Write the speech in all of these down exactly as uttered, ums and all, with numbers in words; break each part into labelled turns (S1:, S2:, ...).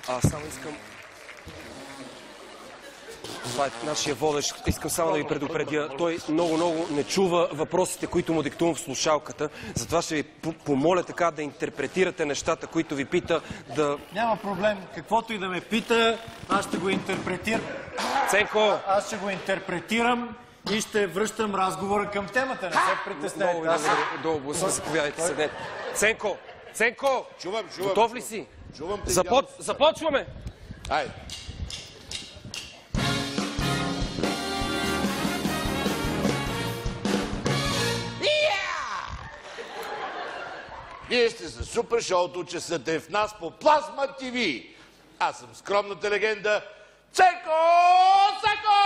S1: Аз само искам... Това е нашия водещ. Искам само да ви предупредя. Той много-много не чува въпросите, които му диктувам в слушалката. Затова ще ви помоля така да интерпретирате нещата, които ви пита, да...
S2: Няма проблем. Каквото и да ме пита, аз ще го интерпретирам.
S1: Ценко!
S2: Аз ще го интерпретирам и ще връщам разговора към темата. Не се притеснете.
S1: Много ви благодаря. Заповядайте, седнете. Ценко! Ценко!
S3: Чувам, чувам.
S1: Готов ли си?
S3: Чувам те.
S1: Започ... Започваме!
S3: Айде. Вие сте за супер шоуто, че сте в нас по Плазма ТВ. Аз съм скромната легенда Ценко Ценко!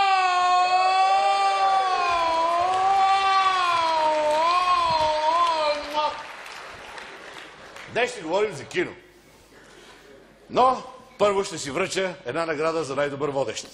S3: Днес ще говорим за кино. Но първо ще си връча една награда за най-добър водещ.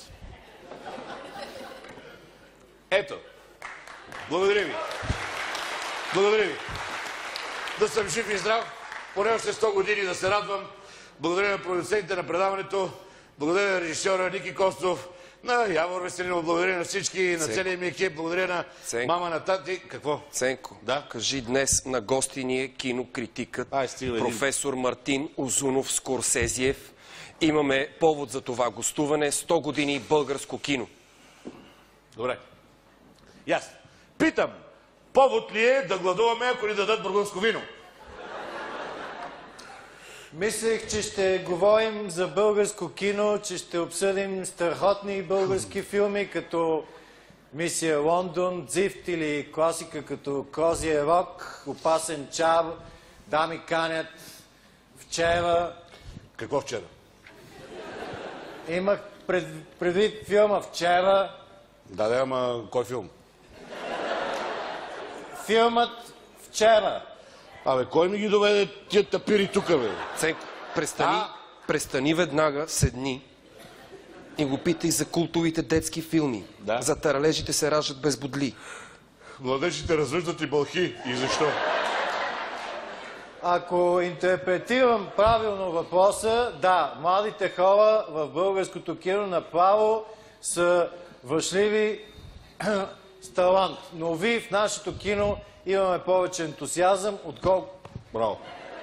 S3: Ето. Благодаря ви. Благодаря ви. Да съм жив и здрав, поне още сто години да се радвам. Благодаря на продуцентите на предаването, благодаря на режисьора Ники Костов, на Явор Веселинов, благодаря на всички, на целия ми екип, благодаря на
S1: Ценко.
S3: Мама на тати. Какво?
S1: Ценко,
S3: да?
S1: Кажи днес на гости ни е кинокритикът
S3: Ай, стига,
S1: професор Мартин Узунов Скорсезиев. Имаме повод за това гостуване. сто години българско кино.
S3: Добре. Ясно. Питам, повод ли е да гладуваме, ако ни дадат бургундско вино?
S2: Мислех, че ще говорим за българско кино, че ще обсъдим страхотни български филми, като Мисия Лондон, Дзифт или класика като Козия рок, Опасен чар, Дами канят, Вчера.
S3: Какво вчера?
S2: Имах пред, предвид филма Вчера.
S3: Да, да, ама кой филм?
S2: Филмът Вчера.
S3: Абе, кой ми ги доведе тия тапири тука, бе?
S1: Ценко, престани,
S3: А?
S1: престани веднага, седни и го питай за култовите детски филми.
S3: Да.
S1: За таралежите се раждат без бодли.
S3: Младежите развъждат и бълхи. И защо?
S2: Ако интерпретирам правилно въпроса, да, младите хора в българското кино направо са въшливи с талант. Но ви в нашето кино имаме повече ентусиазъм, отколко...
S3: Браво.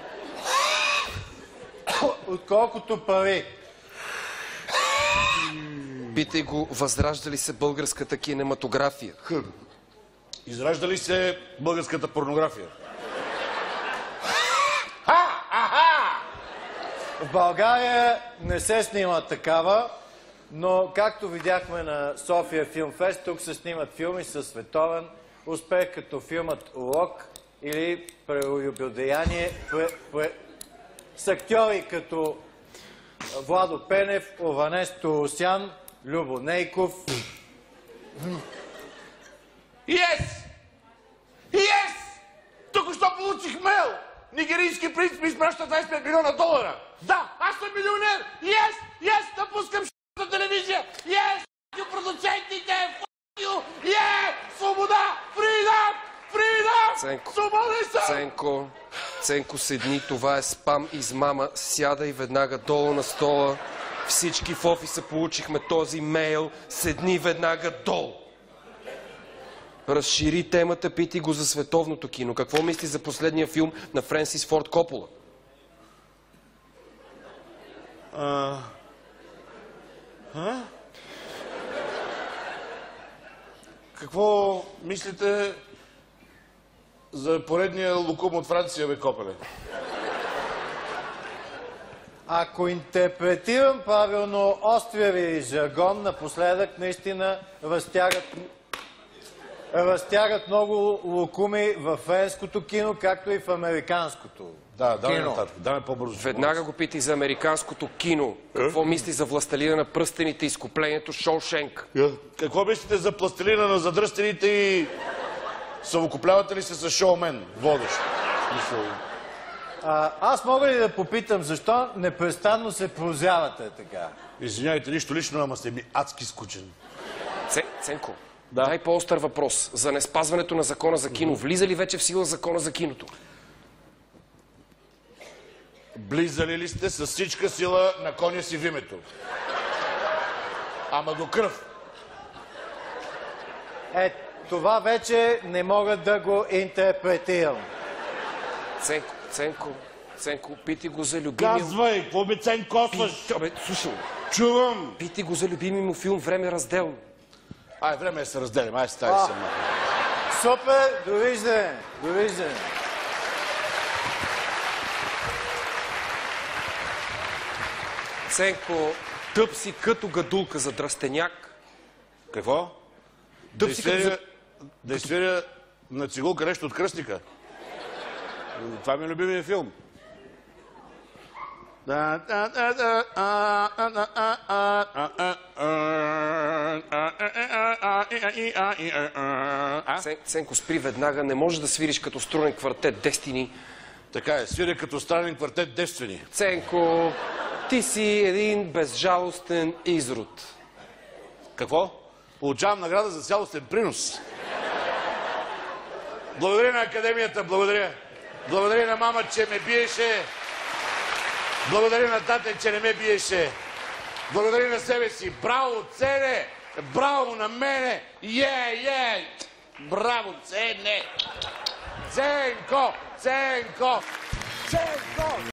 S2: отколкото пари.
S1: Питай го, възражда ли се българската кинематография?
S3: Изражда ли се българската порнография?
S2: В България не се снима такава, но както видяхме на София Филмфест, тук се снимат филми със световен успех, като филмът Урок или Прелюбодеяние с актьори като Владо Пенев, Ованес Торосян, Любо Нейков.
S3: Yes! Yes! Тук що получих мейл! Нигерийски принц ми изпраща двайсет и пет милиона долара! Да, аз съм милионер! Yes! Yes! Напускам ш**та телевизия! Yes! F*** продуцентите! F*** yeah! Свобода! Фридъм! Фридъм!
S1: Ценко,
S3: Свободен съм!
S1: Ценко, Ценко, седни, това е спам измама. Сядай веднага долу на стола. Всички в офиса получихме този мейл. Седни веднага долу. Разшири темата, питай го за световното кино. Какво мисли за последния филм на Френсис Форд Копола?
S3: А... А? Какво мислите за поредния лукум от Франция, бе, Копеле?
S2: Ако интерпретирам правилно острия ви жаргон, напоследък наистина разтягат, разтягат много лукуми в френското кино, както и в американското.
S3: Да, давай
S2: кино.
S3: нататък, давай по-бързо.
S1: Веднага го питай за американското кино. Какво мисли за Властелина на пръстените, изкуплението Шоушенк?
S3: Какво мислите за пластелина на задръстените и съвокуплявате ли се с шоумен, водещ?
S2: А, аз мога ли да попитам, защо непрестанно се прозявате така?
S3: Извинявайте, нищо лично, ама сте ми адски скучен.
S1: Ценко, да. Дай по-остър въпрос. За неспазването на закона за кино. Влиза ли вече в сила закона за киното?
S3: Близали ли сте с всичка сила на коня си в името? Ама до кръв.
S2: Е, това вече не мога да го интерпретирам.
S1: Ценко, Ценко, Ценко, пити го за любимия...
S3: Казвай, какво ме ценкосваш?
S1: Абе, слушай,
S3: Чувам.
S1: пити го за любимия му филм «Време разделно».
S3: Ай, време е да се разделим. Ай, стави се.
S2: Супер, довиждане, довиждане.
S1: Ценко, тъп си като гадулка за дръстеняк.
S3: Какво?
S1: Тъп
S3: Да
S1: си като...
S3: изсвиря,
S1: за-
S3: да изсвиря на цигулка нещо от кръстника. Това ми е любимия филм. А?
S1: Цен- Ценко, спри веднага, не можеш да свириш като струнен квартет Destiny.
S3: Така е, свиря като странен квартет девствени.
S1: Ценко, ти си един безжалостен изрод.
S3: Какво? Получавам награда за цялостен принос. Благодаря на академията, благодаря. Благодаря на мама, че ме биеше. Благодаря на тате, че не ме биеше. Благодаря на себе си. Браво, Цене! Браво на мене! Е, е! Браво, Цене! Ценко! Ценко! Ценко!